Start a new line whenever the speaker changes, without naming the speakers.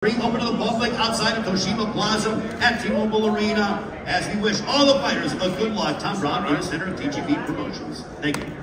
Open to the public outside of Toshiba Plaza at T-Mobile Arena as we wish all the fighters a good luck. Tom Brown in the center of TGV Promotions. Thank you.